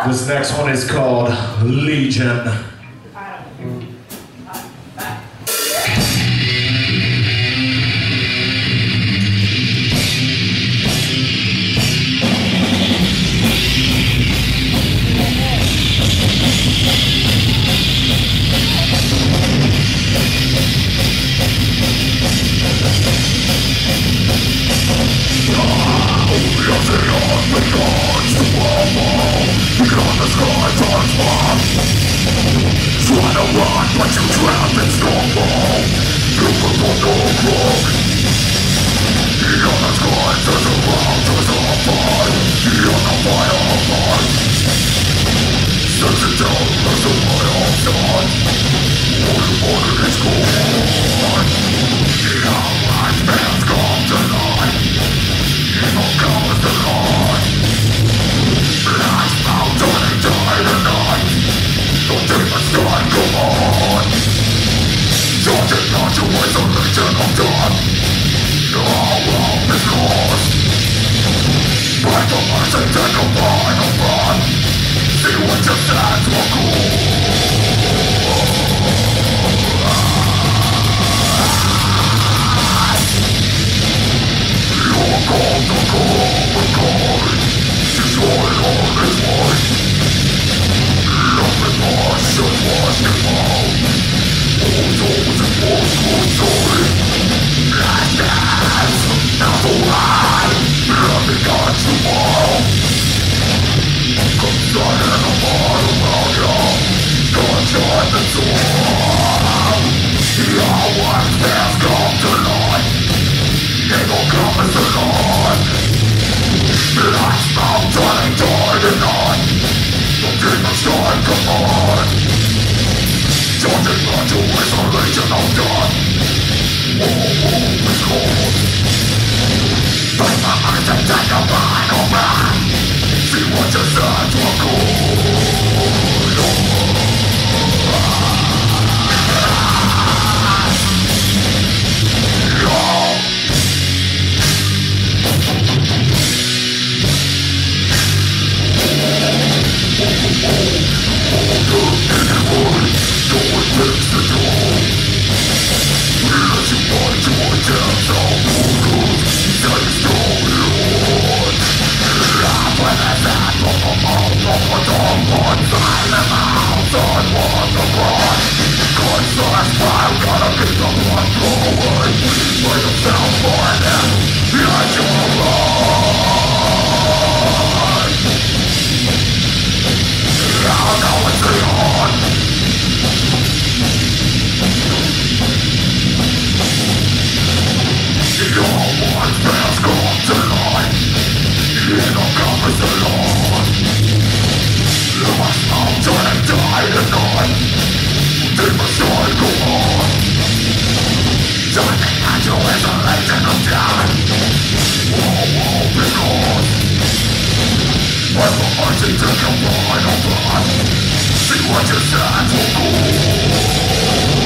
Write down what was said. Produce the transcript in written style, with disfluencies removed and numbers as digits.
This next one is called Legion. But you trap in stormfall. You perform no wrong. Beyond the sky, there's a world, there's a fire. Beyond the fire of light. Sets it down, there's a light outside. All your body is gone. The outline man's come tonight. Evil comes tonight. Last mountain and die tonight. The demons die, come on. Charging not to isolation of death. Our world is lost. Fight for mercy, take a final run. See what you stand for You're called to call the glory. Destroy all his life. Nothing more should wash them out. All those in war's good story. Last dance, now the line. Nothing got tomorrow. Come sun and a bottle around you. Gunshot and sword. Your work has come tonight. Evil comes tonight. Last mountain and die tonight. The demons die, come on. Charging not to isolation of death. All is cold. Fight my eyes and take a final man. See what you stand for good. See what you stand for good.